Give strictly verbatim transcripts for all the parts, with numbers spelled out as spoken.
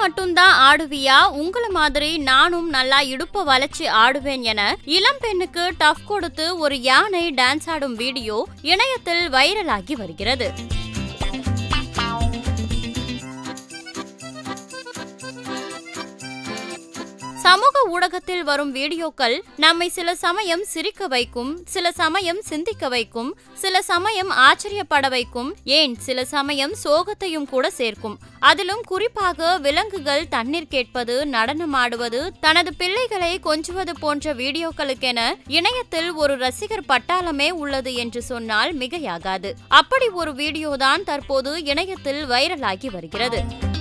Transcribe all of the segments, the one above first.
மட்டும்தான் ஆடுவியா, உங்கள மாதிரி நானும் நல்லா இடுப்ப வளைச்சு ஆடுவேன் என இளம் பெண்ணுக்கு டஃப் கொடுத்து ஒரு யானை டான்ஸ் ஆடும் வீடியோ இணையத்தில் வைரலாகி வருகிறது. சமூக ஊடகத்தில் வரும் வீடியோக்கள் நம்மை சில சமயம் சிரிக்க வைக்கும், சில சமயம் சிந்திக்க வைக்கும், சில சமயம் ஆச்சரியப்பட வைக்கும், ஏன் சில சமயம் சோகத்தையும் கூட சேர்க்கும். அதிலும் குறிப்பாக விலங்குகள் தண்ணீர் கேட்பது, நடனமாடுவது, தனது பிள்ளைகளை கொஞ்சுவது போன்ற வீடியோக்களுக்கென இணையத்தில் ஒரு ரசிகர் பட்டாளமே உள்ளது என்று சொன்னால் மிகையாகாது. அப்படி ஒரு வீடியோதான் தற்போது இணையத்தில் வைரலாகி வருகிறது.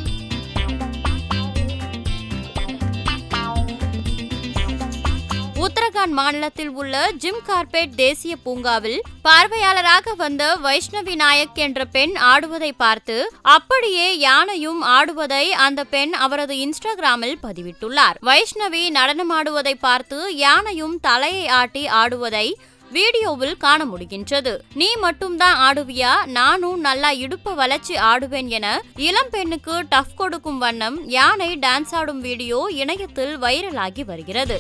உத்தரகாண்ட் மாநிலத்தில் உள்ள ஜிம் கார்பெட் தேசிய பூங்காவில் பார்வையாளராக வந்த வைஷ்ணவி நாயக் என்ற பெண் ஆடுவதை பார்த்து அப்படியே யானையும் ஆடுவதை அந்த பெண் அவரது இன்ஸ்டாகிராமில் பதிவிட்டுள்ளார். வைஷ்ணவி நடனமாடுவதை பார்த்து யானையும் தலையை ஆட்டி ஆடுவதை வீடியோவில் காண முடிகின்றது. நீ மட்டும்தான் ஆடுவியா, நானும் நல்லா இடுப்ப வளைச்சு ஆடுவேன் என இளம் பெண்ணுக்கு டஃப் கொடுக்கும் வண்ணம் யானை டான்ஸ் ஆடும் வீடியோ இணையத்தில் வைரலாகி வருகிறது.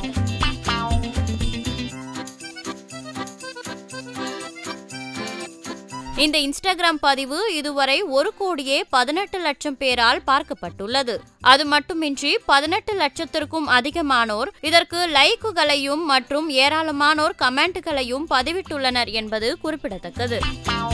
இந்த இன்ஸ்டாகிராம் பதிவு இதுவரை ஒரு கோடியே பதினெட்டு லட்சம் பேரால் பார்க்கப்பட்டுள்ளது. அது மட்டுமின்றி பதினெட்டு லட்சத்திற்கும் அதிகமானோர் இதற்கு லைக்குகளையும் மற்றும் ஏராளமானோர் கமெண்ட்களையும் பதிவிட்டுள்ளனர் என்பது குறிப்பிடத்தக்கது.